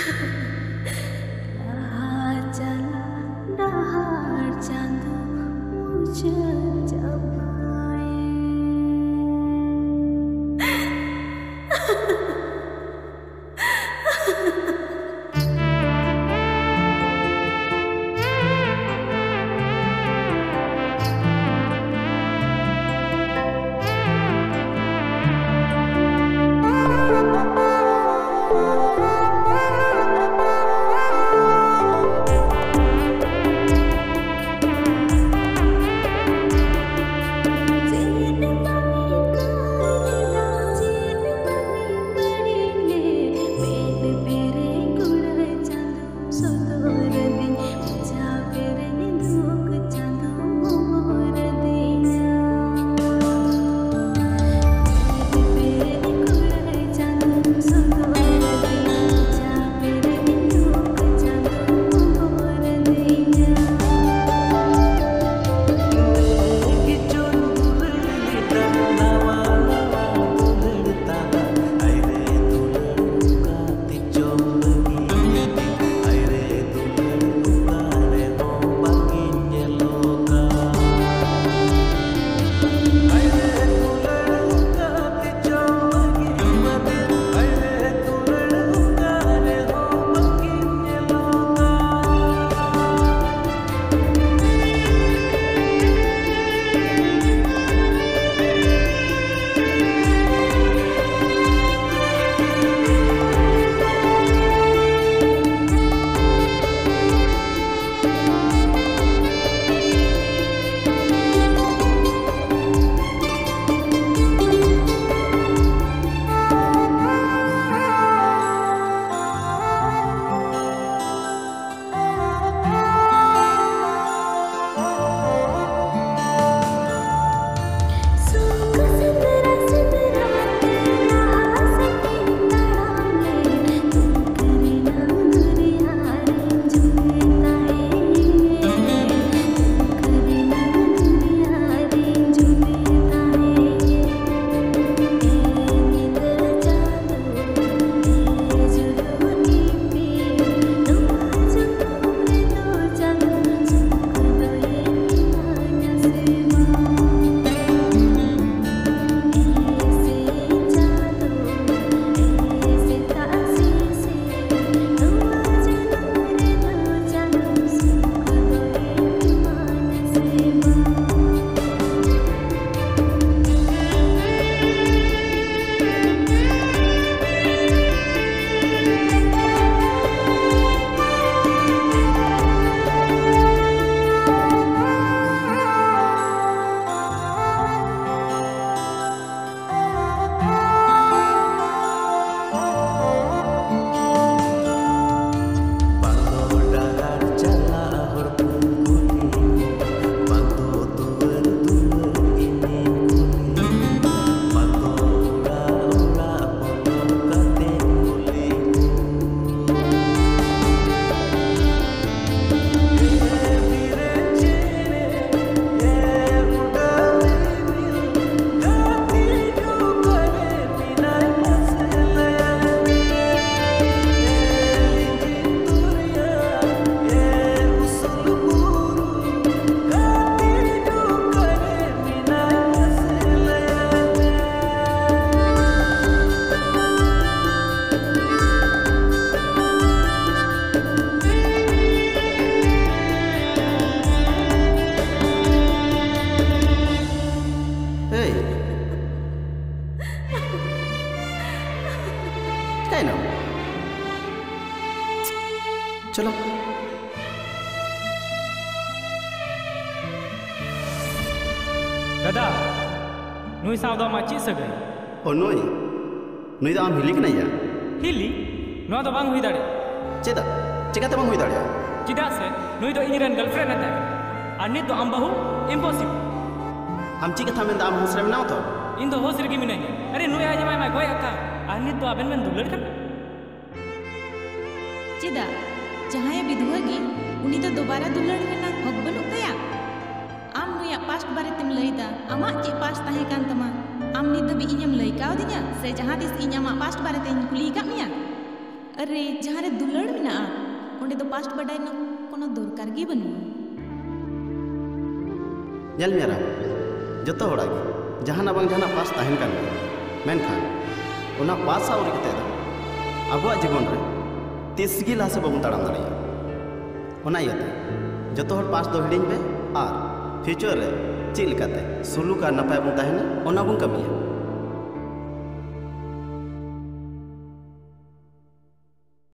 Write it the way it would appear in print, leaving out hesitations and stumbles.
चलो दादा नुई सावदा माची सगै ओ नुई दा आम हिली कना या हिली नो दो बांग हुई दाड़े चेदा चिकाते बांग हुई दाड़े चिदा से नुई दो इनिरन गर्लफ्रेंड नता अन्य तो आम बहु इम्पॉसिबल आम ची कथा में दा आम होसरे में ना तो इन दो होसरे की मिने अरे नुई आज माय गोय अका अन्य तो आबेन में दुलड़ कर चिदा जहां विधवा गी उनी तो दोबारा दुलड़ करना हक बनु तया आम नुया पास्ट बारे तिम लईदा आमा चे पास्ट ताहे कान तमा आम नि दबी इñam लई काव दिया से जहां दिस इñama पास्ट बारे तेन कुली का मिया अरे जहाँ रे दुलड़ में ओंडे दो पास्ट बडाय ना कोनो दरकार गी बनुआ जल मेरा जतो होड़ा गे जहाना बांग जहाना पास ताहन कान गया मेनखान उना पास आवरी कते दा अबुआ जीवन रे तीसगी लासे बाबू ताड़ाम दाड़िया उना इयाते जतो हर पास दो हिडिंग बे आर फ्यूचर रे चिल काते सुलुक आ नपाय बन ताहना ओना बन कमिया